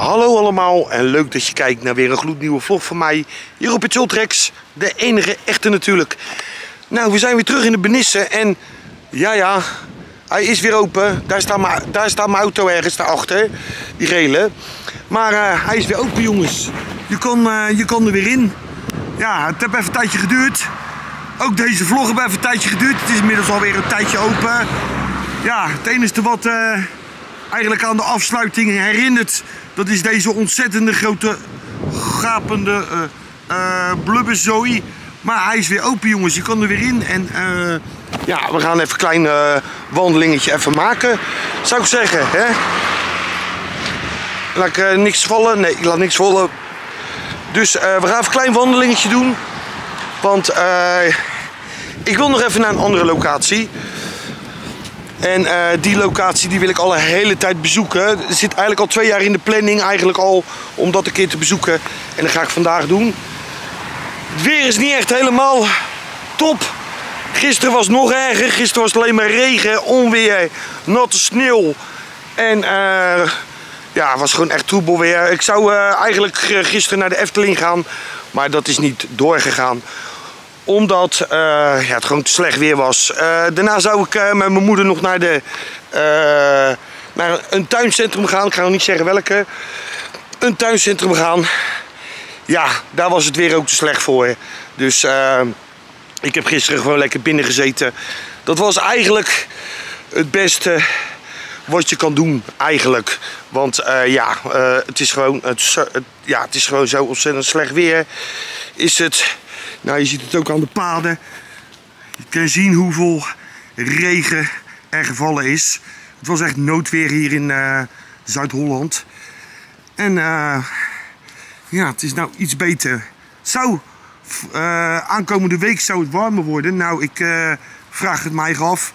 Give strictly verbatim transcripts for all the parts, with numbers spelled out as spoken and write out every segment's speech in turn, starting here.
Hallo allemaal en leuk dat je kijkt naar weer een gloednieuwe vlog van mij hier op het Ultrex, de enige echte natuurlijk. Nou, we zijn weer terug in de Benisse en ja ja, hij is weer open. Daar staat mijn, daar staat mijn auto ergens daarachter, die gele. Maar uh, hij is weer open jongens, je kan, uh, je kan er weer in. Ja, het heeft even een tijdje geduurd. Ook deze vlog heeft even een tijdje geduurd, het is inmiddels alweer een tijdje open. Ja, het enige wat uh, eigenlijk aan de afsluiting herinnert, dat is deze ontzettende grote gapende uh, uh, blubberzooi. Maar hij is weer open jongens, je kan er weer in. En uh, ja, we gaan even een klein uh, wandelingetje even maken, zou ik zeggen. Hè? Laat ik uh, niks vallen? Nee, ik laat niks vallen. Dus uh, we gaan even een klein wandelingetje doen. Want uh, ik wil nog even naar een andere locatie. En uh, die locatie die wil ik al een hele tijd bezoeken. Het zit eigenlijk al twee jaar in de planning eigenlijk al om dat een keer te bezoeken. En dat ga ik vandaag doen. Het weer is niet echt helemaal top. Gisteren was het nog erger. Gisteren was het alleen maar regen, onweer, natte sneeuw. En uh, ja, het was gewoon echt troebel weer. Ik zou uh, eigenlijk gisteren naar de Efteling gaan. Maar dat is niet doorgegaan. Omdat uh, ja, het gewoon te slecht weer was. Uh, daarna zou ik uh, met mijn moeder nog naar, de, uh, naar een tuincentrum gaan. Ik ga nog niet zeggen welke. Een tuincentrum gaan. Ja, daar was het weer ook te slecht voor. Dus uh, ik heb gisteren gewoon lekker binnen gezeten. Dat was eigenlijk het beste wat je kan doen eigenlijk. Want uh, ja, uh, het, is gewoon, het, het, ja, het is gewoon zo ontzettend slecht weer. Is het... Nou, je ziet het ook aan de paden. Je kan zien hoeveel regen er gevallen is. Het was echt noodweer hier in uh, Zuid-Holland. En uh, ja, het is nou iets beter. Zou uh, aankomende week zou het warmer worden. Nou, ik uh, vraag het mij af.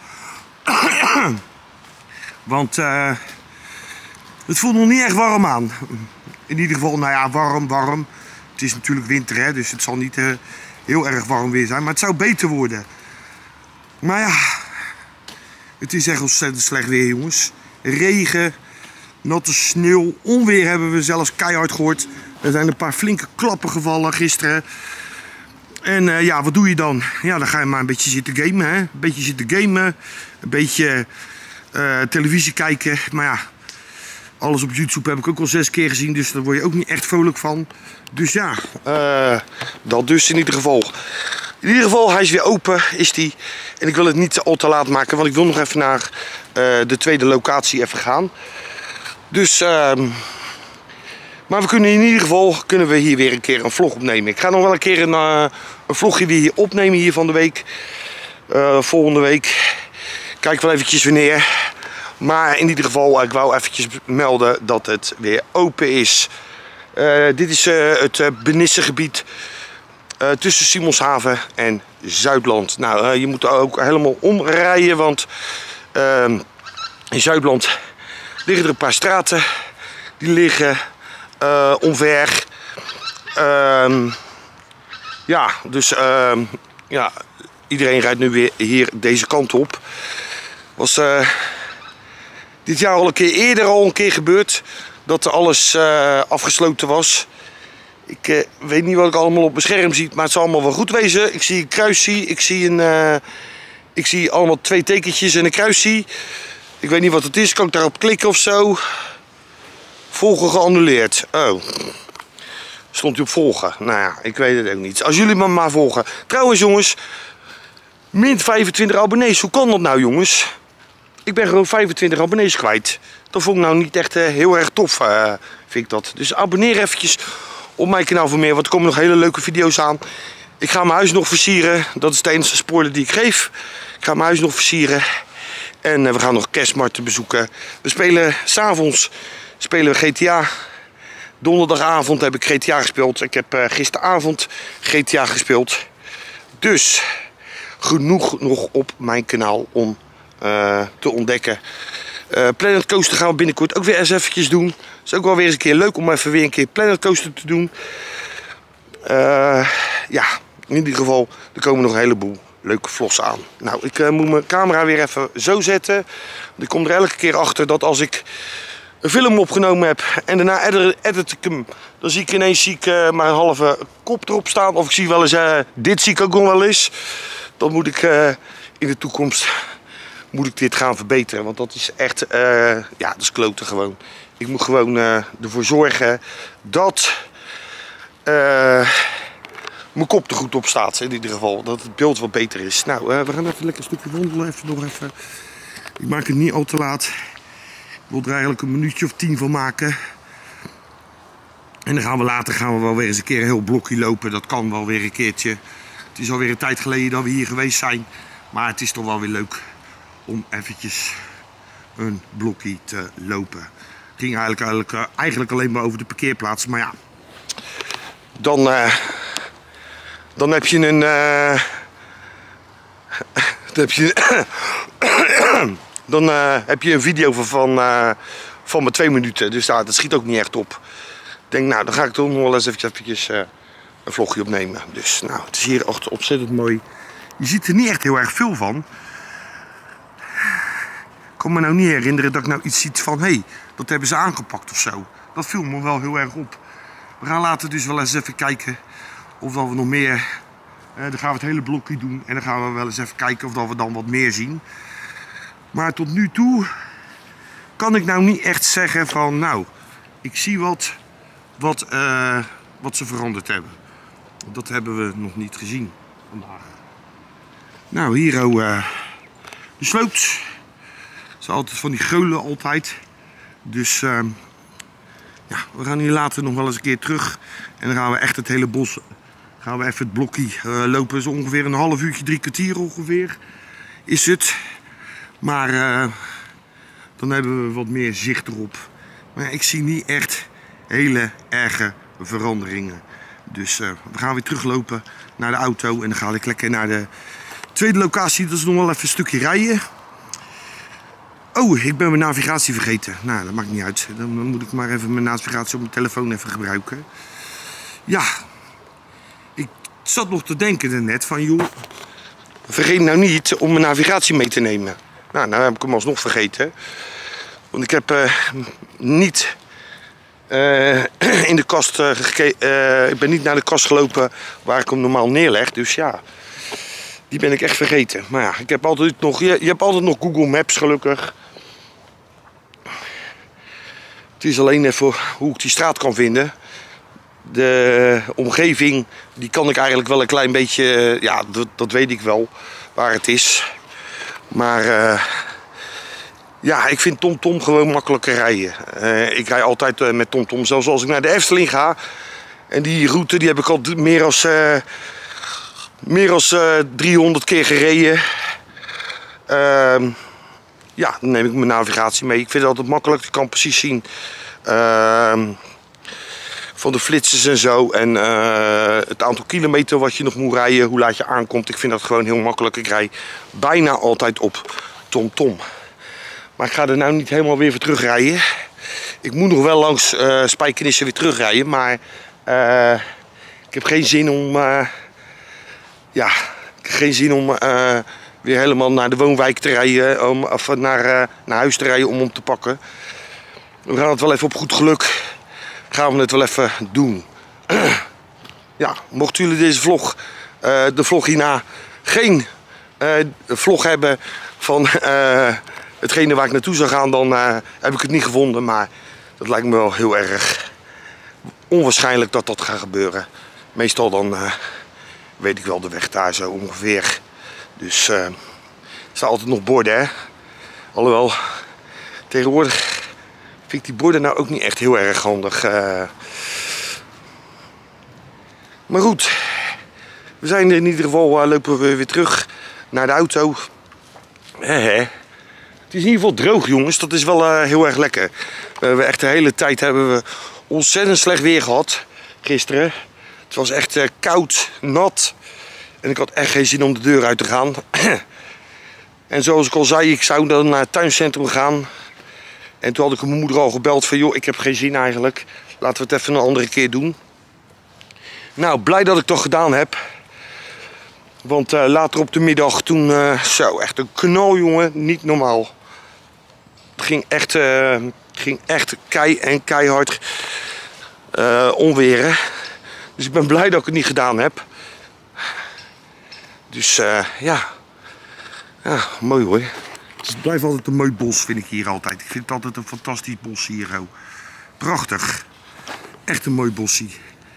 Want uh, het voelt nog niet echt warm aan. In ieder geval, nou ja, warm, warm. Het is natuurlijk winter, hè, dus het zal niet... Uh, heel erg warm weer zijn, maar het zou beter worden. Maar ja, het is echt ontzettend slecht weer jongens. Regen, natte sneeuw, onweer hebben we zelfs keihard gehoord. Er zijn een paar flinke klappen gevallen gisteren. En uh, ja, wat doe je dan? Ja, dan ga je maar een beetje zitten gamen, hè. Een beetje zitten gamen, een beetje uh, televisie kijken. Maar ja, alles op YouTube heb ik ook al zes keer gezien, dus daar word je ook niet echt vrolijk van. Dus ja, uh, dat dus in ieder geval. In ieder geval, hij is weer open, is die. En ik wil het niet al te laat maken, want ik wil nog even naar uh, de tweede locatie even gaan. Dus, uh, maar we kunnen in ieder geval, kunnen we hier weer een keer een vlog opnemen. Ik ga nog wel een keer een, uh, een vlogje weer hier opnemen hier van de week. Uh, volgende week. Kijk wel eventjes wanneer. Maar in ieder geval, ik wou eventjes melden dat het weer open is. Uh, dit is uh, het uh, Benissegebied uh, tussen Simonshaven en Zuidland. Nou, uh, je moet er ook helemaal omrijden, want uh, in Zuidland liggen er een paar straten. Die liggen uh, omver. Uh, ja, dus uh, ja, iedereen rijdt nu weer hier deze kant op. Was uh, dit jaar al een keer eerder al een keer gebeurd. Dat er alles uh, afgesloten was. Ik uh, weet niet wat ik allemaal op mijn scherm zie, maar het zal allemaal wel goed wezen. Ik zie een kruisje, ik zie, een, uh, ik zie allemaal twee tekentjes en een kruisje. Ik weet niet wat het is, kan ik daarop klikken of zo? Volgen geannuleerd. Oh, stond hij op volgen? Nou ja, ik weet het ook niet. Als jullie me maar volgen. Trouwens jongens, min vijfentwintig abonnees, hoe kan dat nou jongens? Ik ben gewoon vijfentwintig abonnees kwijt. Dat vond ik nou niet echt uh, heel erg tof, uh, vind ik dat. Dus abonneer eventjes op mijn kanaal voor meer, want er komen nog hele leuke video's aan. Ik ga mijn huis nog versieren. Dat is de enige spoiler die ik geef. Ik ga mijn huis nog versieren. En uh, we gaan nog kerstmarkten bezoeken. We spelen s'avonds spelen we G T A. Donderdagavond heb ik G T A gespeeld. Ik heb uh, gisteravond G T A gespeeld. Dus genoeg nog op mijn kanaal om uh, te ontdekken. Uh, Planet Coaster gaan we binnenkort ook weer eens eventjes doen. Het is ook wel weer eens een keer leuk om even weer een keer Planet Coaster te doen. Uh, ja, in ieder geval, er komen nog een heleboel leuke vlogs aan. Nou, ik uh, moet mijn camera weer even zo zetten. Ik kom er elke keer achter dat als ik een film opgenomen heb en daarna edit, edit ik hem, dan zie ik ineens zie ik, uh, maar een halve kop erop staan. Of ik zie wel eens, uh, dit zie ik ook nog wel eens. Dan moet ik uh, in de toekomst moet ik dit gaan verbeteren. Want dat is echt, uh, ja, dat is kloten gewoon. Ik moet gewoon uh, ervoor zorgen dat uh, mijn kop er goed op staat. In ieder geval, dat het beeld wat beter is. Nou, uh, we gaan even lekker een stukje wandelen. Even nog even. Ik maak het niet al te laat. Ik wil er eigenlijk een minuutje of tien van maken. En dan gaan we later gaan we wel weer eens een keer een heel blokje lopen. Dat kan wel weer een keertje. Het is alweer een tijd geleden dat we hier geweest zijn. Maar het is toch wel weer leuk om eventjes een blokje te lopen. Het ging eigenlijk, eigenlijk, eigenlijk alleen maar over de parkeerplaats. Maar ja, dan, uh, dan heb je een... Uh, dan heb je Dan uh, heb je een video van, van, uh, van maar twee minuten. Dus uh, dat schiet ook niet echt op. Ik denk, nou, dan ga ik toch nog wel eens eventjes, eventjes uh, een vlogje opnemen. Dus nou, het is hier echt ontzettend mooi. Je ziet er niet echt heel erg veel van. Ik kan me nou niet herinneren dat ik nou iets zie van, hé, hey, dat hebben ze aangepakt of zo. Dat viel me wel heel erg op. We gaan later dus wel eens even kijken of dat we nog meer... Uh, dan gaan we het hele blokje doen en dan gaan we wel eens even kijken of dat we dan wat meer zien. Maar tot nu toe kan ik nou niet echt zeggen van, nou, ik zie wat, wat, uh, wat ze veranderd hebben. Dat hebben we nog niet gezien vandaag. Nou, hier ook uh, de sloot. Het is altijd van die geulen altijd. Dus uh, ja, we gaan hier later nog wel eens een keer terug. En dan gaan we echt het hele bos, gaan we even het blokje uh, lopen. Zo ongeveer een half uurtje, drie kwartier ongeveer is het. Maar uh, dan hebben we wat meer zicht erop. Maar ik zie niet echt hele erge veranderingen. Dus uh, we gaan weer teruglopen naar de auto. En dan ga ik lekker naar de tweede locatie. Dat is nog wel even een stukje rijden. Oh, ik ben mijn navigatie vergeten. Nou, dat maakt niet uit. Dan moet ik maar even mijn navigatie op mijn telefoon even gebruiken. Ja, ik zat nog te denken daarnet van, joh, vergeet nou niet om mijn navigatie mee te nemen. Nou, nou heb ik hem alsnog vergeten. Want ik heb uh, niet uh, in de kast uh, gekeken. Uh, ik ben niet naar de kast gelopen waar ik hem normaal neerleg. Dus ja, die ben ik echt vergeten. Maar ja, ik heb altijd nog, je, je hebt altijd nog Google Maps gelukkig. Het is alleen even hoe ik die straat kan vinden. De omgeving, die kan ik eigenlijk wel een klein beetje, ja, dat, dat weet ik wel waar het is. Maar uh, ja, ik vind TomTom gewoon makkelijker rijden. Uh, ik rij altijd uh, met TomTom, zelfs als ik naar de Efteling ga. En die route die heb ik al meer als, uh, meer als uh, driehonderd keer gereden. Uh, ja, dan neem ik mijn navigatie mee. Ik vind het altijd makkelijk, ik kan precies zien uh, van de flitsers en zo. En uh, het aantal kilometer wat je nog moet rijden, hoe laat je aankomt. Ik vind dat gewoon heel makkelijk. Ik rij bijna altijd op TomTom. Maar ik ga er nou niet helemaal weer voor terugrijden. Ik moet nog wel langs uh, Spijkenisse weer terugrijden. Maar uh, ik heb geen zin om... Uh, ja, ik heb geen zin om uh, weer helemaal naar de woonwijk te rijden. Om, of naar, uh, naar huis te rijden om om te pakken. We gaan het wel even op goed geluk. Gaan we het wel even doen. Ja, mochten jullie deze vlog, uh, de vlog hierna, geen uh, vlog hebben van uh, hetgene waar ik naartoe zou gaan, dan uh, heb ik het niet gevonden. Maar dat lijkt me wel heel erg onwaarschijnlijk dat dat gaat gebeuren. Meestal dan uh, weet ik wel de weg daar zo ongeveer. Dus uh, er staan altijd nog borden, hè. Alhoewel, tegenwoordig vind ik die borden nou ook niet echt heel erg handig. Uh... Maar goed, we zijn er in ieder geval, uh, lopen we weer terug naar de auto. He, he. Het is in ieder geval droog, jongens. Dat is wel uh, heel erg lekker. We hebben echt de hele tijd hebben we ontzettend slecht weer gehad gisteren. Het was echt uh, koud, nat. En ik had echt geen zin om de deur uit te gaan. En zoals ik al zei, ik zou dan naar het tuincentrum gaan. En toen had ik mijn moeder al gebeld van, joh, ik heb geen zin eigenlijk. Laten we het even een andere keer doen. Nou, blij dat ik het toch gedaan heb. Want uh, later op de middag toen, uh, zo, echt een knal, jongen, niet normaal. Het ging echt, uh, Het ging echt kei en keihard uh, onweren. Dus ik ben blij dat ik het niet gedaan heb. Dus uh, ja. Ja, mooi hoor. Het blijft altijd een mooi bos, vind ik hier altijd. Ik vind het altijd een fantastisch bos hier. Oh. Prachtig. Echt een mooi bossie.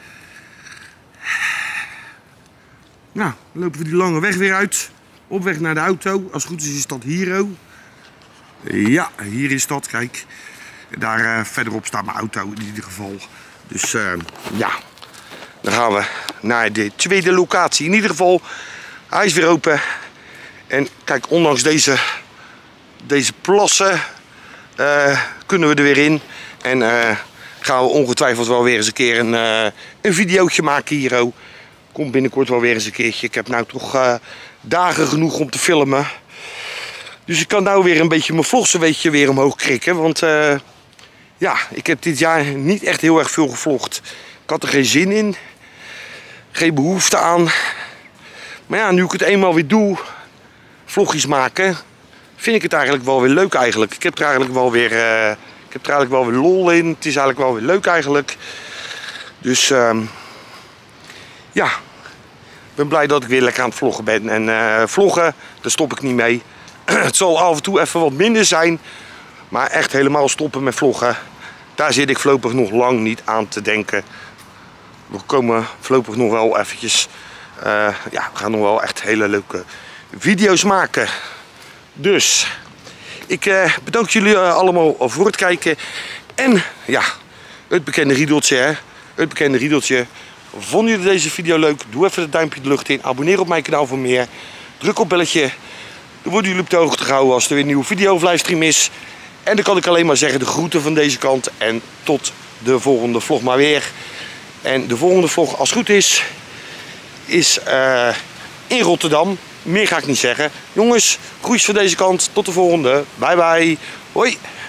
Nou, dan lopen we die lange weg weer uit. Op weg naar de auto. Als het goed is, is dat hier. Oh. Ja, hier is dat. Kijk. Daar uh, verderop staat mijn auto in ieder geval. Dus uh, ja. Dan gaan we naar de tweede locatie. In ieder geval, hij is weer open. En kijk, ondanks deze, deze plassen uh, kunnen we er weer in. En uh, gaan we ongetwijfeld wel weer eens een keer een, uh, een videootje maken hier. Oh. Komt binnenkort wel weer eens een keertje. Ik heb nou toch uh, dagen genoeg om te filmen. Dus ik kan nou weer een beetje mijn vlogs een beetje weer omhoog krikken. Want uh, ja, ik heb dit jaar niet echt heel erg veel gevlogd. Ik had er geen zin in. Geen behoefte aan. Maar ja, nu ik het eenmaal weer doe, vlogjes maken, vind ik het eigenlijk wel weer leuk eigenlijk. Ik heb er eigenlijk wel weer, uh, ik heb er eigenlijk wel weer lol in. Het is eigenlijk wel weer leuk eigenlijk. Dus uh, ja, ik ben blij dat ik weer lekker aan het vloggen ben. En uh, vloggen, daar stop ik niet mee. Het zal af en toe even wat minder zijn. Maar echt helemaal stoppen met vloggen, daar zit ik voorlopig nog lang niet aan te denken. We komen voorlopig nog wel eventjes. Uh, ja, we gaan nog wel echt hele leuke video's maken. Dus ik uh, bedank jullie uh, allemaal voor het kijken. En ja, het bekende riedeltje, hè? Het bekende riedeltje. Vonden jullie deze video leuk? Doe even het duimpje de lucht in. Abonneer op mijn kanaal voor meer. Druk op belletje. Dan worden jullie op de hoogte gehouden als er weer een nieuwe video of livestream is. En dan kan ik alleen maar zeggen, de groeten van deze kant. En tot de volgende vlog maar weer. En de volgende vlog, als het goed is, is uh, in Rotterdam. Meer ga ik niet zeggen. Jongens, groetjes van deze kant. Tot de volgende. Bye bye. Hoi.